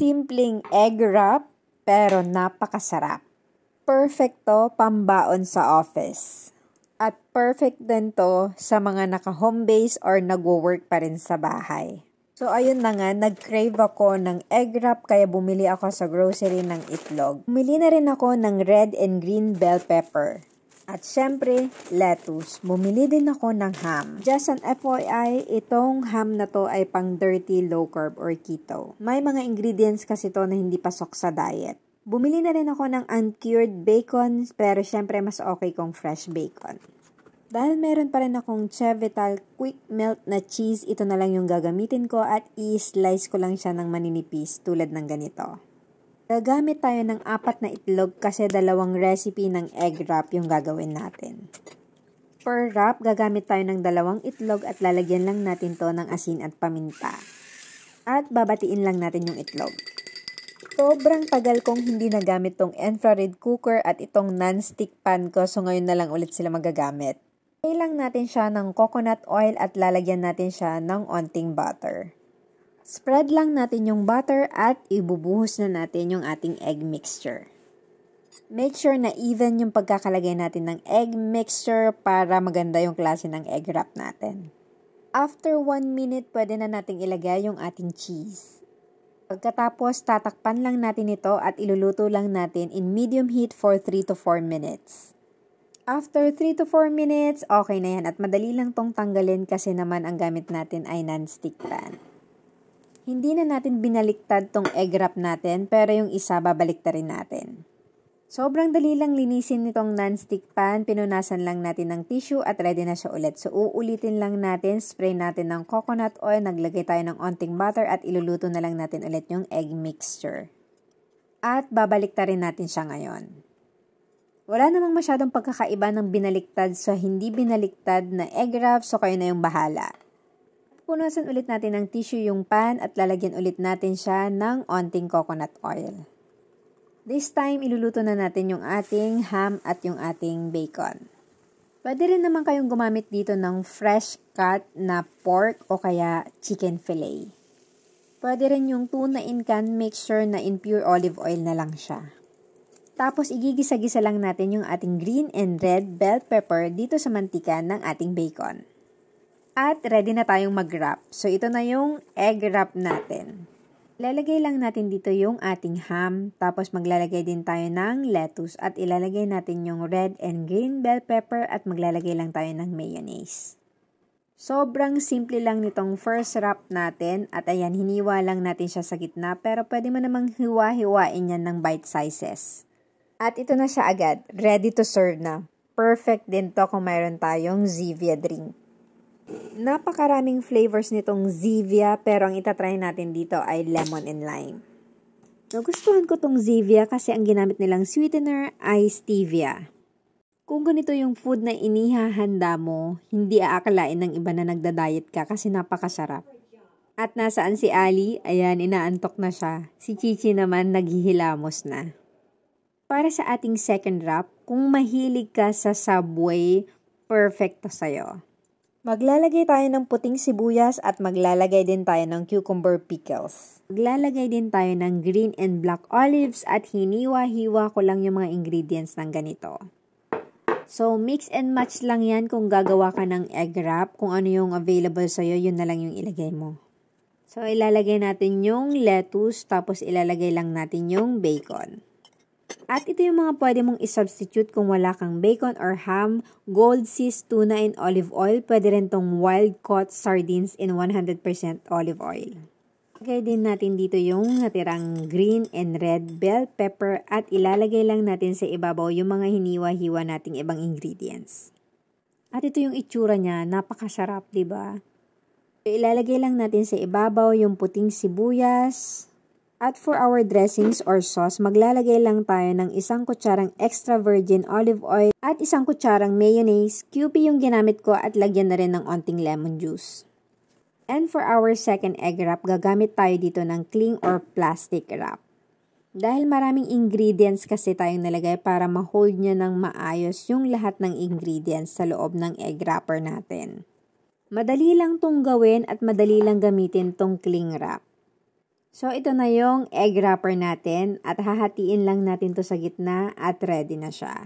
Simpleng egg wrap pero napakasarap. Perfect to pambaon sa office. At perfect din to sa mga naka-home base or nagwo-work pa rin sa bahay. So ayun na nga, nag-crave ako ng egg wrap kaya bumili ako sa grocery ng itlog. Bumili na rin ako ng red and green bell pepper. At syempre, lettuce. Bumili din ako ng ham. Just an FYI, itong ham na to ay pang dirty, low carb or keto. May mga ingredients kasi to na hindi pasok sa diet. Bumili na rin ako ng uncured bacon, pero syempre mas okay kung fresh bacon. Dahil meron pa rin akong Chevital quick melt na cheese, ito na lang yung gagamitin ko at i-slice ko lang siya ng maninipis tulad ng ganito. Gagamit tayo ng 4 na itlog kasi 2 recipe ng egg wrap yung gagawin natin. Per wrap, gagamit tayo ng 2 itlog at lalagyan lang natin to ng asin at paminta. At babatiin lang natin yung itlog. Sobrang tagal kong hindi nagamit tong infrared cooker at itong non-stick pan ko, so ngayon na lang ulit sila magagamit. Lagyan lang natin siya ng coconut oil at lalagyan natin siya ng onting butter. Spread lang natin yung butter at ibubuhos na natin yung ating egg mixture. Make sure na even yung pagkakalagay natin ng egg mixture para maganda yung klase ng egg wrap natin. After 1 minute, pwede na nating ilagay yung ating cheese. Pagkatapos, tatakpan lang natin ito at iluluto lang natin in medium heat for 3 to 4 minutes. After 3 to 4 minutes, okay na yan at madali lang tong tanggalin kasi naman ang gamit natin ay non-stick pan. Hindi na natin binaliktad tong egg wrap natin, pero yung isa babaliktarin natin. Sobrang dali lang linisin nitong non-stick pan, pinunasan lang natin ng tissue at ready na siya ulit. So uulitin lang natin, spray natin ng coconut oil, naglagay tayo ng onting butter at iluluto na lang natin ulit yung egg mixture. At babaliktarin natin siya ngayon. Wala namang masyadong pagkakaiba ng binaliktad sa hindi binaliktad na egg wrap, so kayo na yung bahala. Punasan ulit natin ng tissue yung pan at lalagyan ulit natin siya ng onting coconut oil. This time, iluluto na natin yung ating ham at yung ating bacon. Pwede rin naman kayong gumamit dito ng fresh cut na pork o kaya chicken fillet. Pwede rin yung tuna in can, make sure na in pure olive oil na lang siya. Tapos, igigisa-gisa lang natin yung ating green and red bell pepper dito sa mantika ng ating bacon. At ready na tayong mag-wrap. So, ito na yung egg wrap natin. Ilalagay lang natin dito yung ating ham. Tapos, maglalagay din tayo ng lettuce. At ilalagay natin yung red and green bell pepper. At maglalagay lang tayo ng mayonnaise. Sobrang simple lang nitong first wrap natin. At ayan, hiniwa lang natin siya sa gitna. Pero pwede mo namang hiwa-hiwain yan ng bite sizes. At ito na siya agad. Ready to serve na. Perfect din to kung mayroon tayong Zevia drink. Napakaraming flavors nitong Zevia, pero ang itatry natin dito ay lemon and lime. Nagustuhan ko tong Zevia kasi ang ginamit nilang sweetener ay stevia. Kung ganito yung food na inihahanda mo, hindi aakalain ng iba na nagda-diet ka kasi napakasarap. At nasaan si Ali? Ayan, inaantok na siya. Si Chichi naman naghihilamos na. Para sa ating second wrap, kung mahilig ka sa Subway, perfect to sa'yo. Maglalagay tayo ng puting sibuyas at maglalagay din tayo ng cucumber pickles. Maglalagay din tayo ng green and black olives at hiniwa-hiwa ko lang yung mga ingredients ng ganito. So, mix and match lang yan kung gagawa ka ng egg wrap. Kung ano yung available sa'yo, yun na lang yung ilagay mo. So, ilalagay natin yung lettuce, tapos ilalagay lang natin yung bacon. At ito yung mga pwede mong isubstitute kung wala kang bacon or ham, Gold Seas tuna in olive oil. Pwede rin tong wild caught sardines in 100% olive oil. Lagay din natin dito yung natirang green and red bell pepper at ilalagay lang natin sa ibabaw yung mga hiniwa-hiwa nating ibang ingredients. At ito yung itsura niya, napakasarap, diba? Ilalagay lang natin sa ibabaw yung puting sibuyas. At for our dressings or sauce, maglalagay lang tayo ng 1 kutsarang extra virgin olive oil at 1 kutsarang mayonnaise. Kewpie yung ginamit ko at lagyan na rin ng onting lemon juice. And for our second egg wrap, gagamit tayo dito ng cling or plastic wrap. Dahil maraming ingredients kasi tayong nalagay para ma-hold niya ng maayos yung lahat ng ingredients sa loob ng egg wrapper natin. Madali lang tong gawin at madali lang gamitin tong cling wrap. So, ito na yung egg wrapper natin at hahatiin lang natin to sa gitna at ready na siya.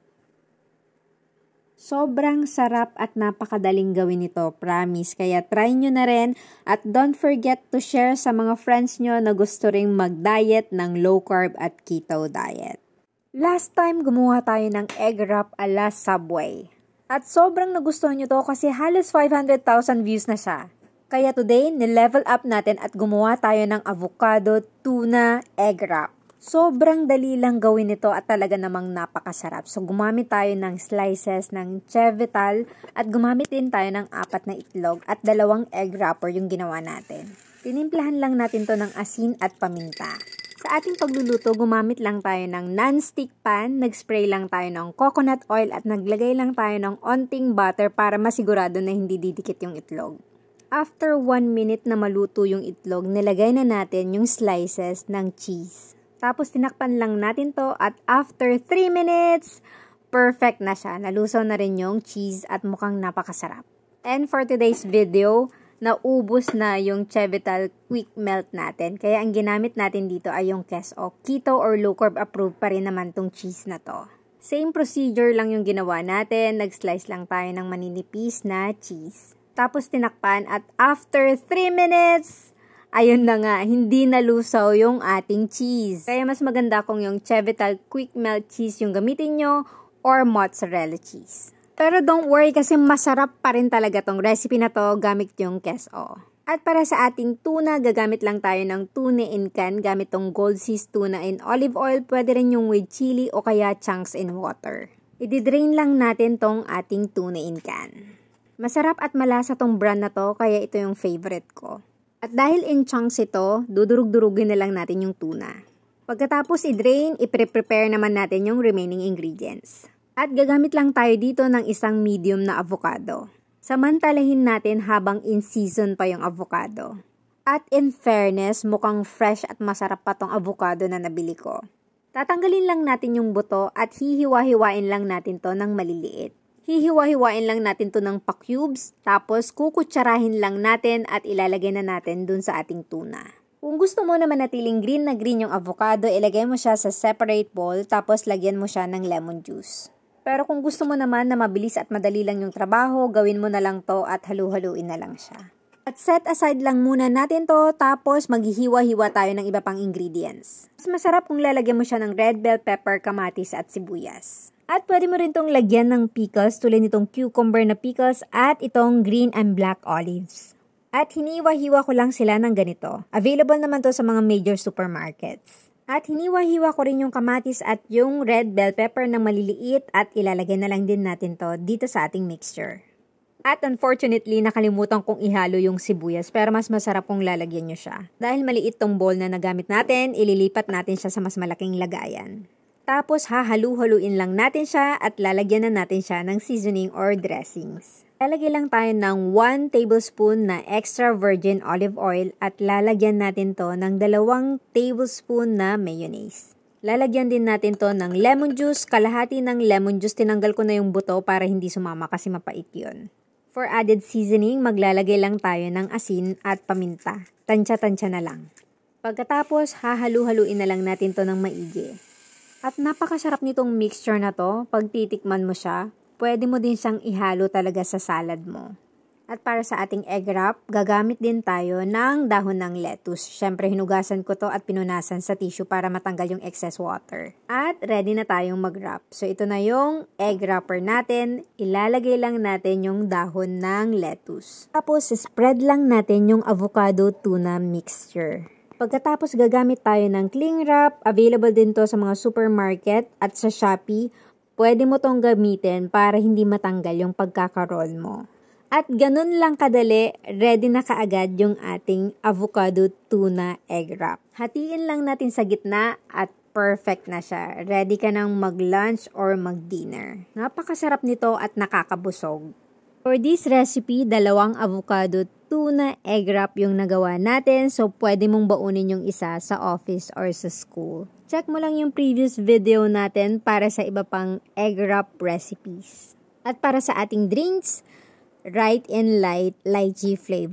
Sobrang sarap at napakadaling gawin ito, promise. Kaya try nyo na rin at don't forget to share sa mga friends nyo na gusto ring mag-diet ng low carb at keto diet. Last time, gumawa tayo ng egg wrap ala Subway. At sobrang nagustuhan nyo to kasi halos 500,000 views na siya. Kaya today, nilevel up natin at gumawa tayo ng avocado tuna egg wrap. Sobrang dali lang gawin ito at talaga namang napakasarap. So, gumamit tayo ng slices ng Chevital at gumamit din tayo ng 4 na itlog at 2 egg wrapper yung ginawa natin. Tinimplahan lang natin to ng asin at paminta. Sa ating pagluluto, gumamit lang tayo ng non-stick pan, nag-spray lang tayo ng coconut oil at naglagay lang tayo ng onting butter para masigurado na hindi didikit yung itlog. After 1 minute na maluto yung itlog, nilagay na natin yung slices ng cheese. Tapos tinakpan lang natin to at after 3 minutes, perfect na siya. Nalusaw na rin yung cheese at mukhang napakasarap. And for today's video, naubos na yung Chevital Quick Melt natin. Kaya ang ginamit natin dito ay yung Keso. Keto or low carb approved pa rin naman tong cheese na to. Same procedure lang yung ginawa natin. Nag-slice lang tayo ng maninipis na cheese. Tapos tinakpan at after 3 minutes, ayun na nga, hindi nalusaw yung ating cheese. Kaya mas maganda kung yung Chevital Quick Melt cheese yung gamitin nyo or mozzarella cheese. Pero don't worry kasi masarap pa rin talaga tong recipe na to gamit yung Keso. At para sa ating tuna, gagamit lang tayo ng tuna in can gamit tong Gold Seas tuna in olive oil. Pwede rin yung with chili o kaya chunks in water. I-drain lang natin tong ating tuna in can. Masarap at malasa tong brand na to, kaya ito yung favorite ko. At dahil in chunks ito, dudurug-durugin na lang natin yung tuna. Pagkatapos i-drain, i-prepare naman natin yung remaining ingredients. At gagamit lang tayo dito ng isang medium na avocado. Samantalahin natin habang in season pa yung avocado. At in fairness, mukhang fresh at masarap pa tong avocado na nabili ko. Tatanggalin lang natin yung buto at hihiwa-hiwain lang natin to ng maliliit. Hihiwa-hiwain lang natin to ng pa-cubes, tapos kukutsarahin lang natin at ilalagay na natin dun sa ating tuna. Kung gusto mo naman natiling green na green yung avocado, ilagay mo siya sa separate bowl, tapos lagyan mo siya ng lemon juice. Pero kung gusto mo naman na mabilis at madali lang yung trabaho, gawin mo na lang to at halu-haluin na lang siya. At set aside lang muna natin to, tapos maghihiwa-hiwa tayo ng iba pang ingredients. Mas masarap kung lalagyan mo siya ng red bell pepper, kamatis at sibuyas. At pwede mo rin itong lagyan ng pickles tulad nitong cucumber na pickles at itong green and black olives. At hiniwa-hiwa ko lang sila ng ganito. Available naman to sa mga major supermarkets. At hiniwa-hiwa ko rin yung kamatis at yung red bell pepper na maliliit at ilalagay na lang din natin to dito sa ating mixture. At unfortunately, nakalimutan kong ihalo yung sibuyas pero mas masarap kung lalagyan nyo siya. Dahil maliit tong bowl na nagamit natin, ililipat natin siya sa mas malaking lagayan. Tapos hahalu-haluin lang natin siya at lalagyan na natin siya ng seasoning or dressings. Lalagyan lang tayo ng 1 tablespoon na extra virgin olive oil at lalagyan natin to ng 2 tablespoon na mayonnaise. Lalagyan din natin to ng lemon juice, kalahati ng lemon juice, tinanggal ko na yung buto para hindi sumama kasi mapait yun. For added seasoning, maglalagay lang tayo ng asin at paminta. Tansya-tansya na lang. Pagkatapos, hahalu-haluin na lang natin to ng maigi. At napakasarap nitong mixture na to. Pag titikman mo siya, pwede mo din siyang ihalo talaga sa salad mo. At para sa ating egg wrap, gagamit din tayo ng dahon ng lettuce. Siyempre, hinugasan ko to at pinunasan sa tissue para matanggal yung excess water. At ready na tayong mag-wrap. So, ito na yung egg wrapper natin. Ilalagay lang natin yung dahon ng lettuce. Tapos, spread lang natin yung avocado tuna mixture. Pagkatapos, gagamit tayo ng cling wrap. Available din to sa mga supermarket at sa Shopee. Pwede mo tong gamitin para hindi matanggal yung pagkakaroll mo. At ganun lang kadali, ready na kaagad yung ating avocado tuna egg wrap. Hatiin lang natin sa gitna at perfect na siya. Ready ka nang mag-lunch or mag-dinner. Napakasarap nito at nakakabusog. For this recipe, 2 avocado tuna egg wrap yung nagawa natin. So, pwede mong baunin yung isa sa office or sa school. Check mo lang yung previous video natin para sa iba pang egg wrap recipes. At para sa ating drinks, Right and Light lychee flavor.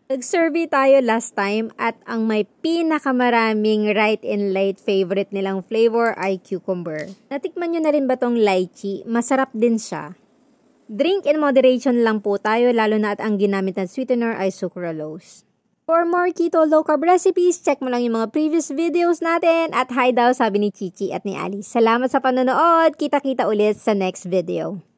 Nag-survey tayo last time at ang may pinakamaraming right and late favorite nilang flavor ay cucumber. Natikman nyo na rin ba tong lychee? Masarap din siya. Drink in moderation lang po tayo lalo na at ang ginamit na sweetener ay sucralose. For more keto low carb recipes, check mo lang yung mga previous videos natin at hi daw sabi ni Chichi at ni Ali. Salamat sa panonood! Kita-kita ulit sa next video.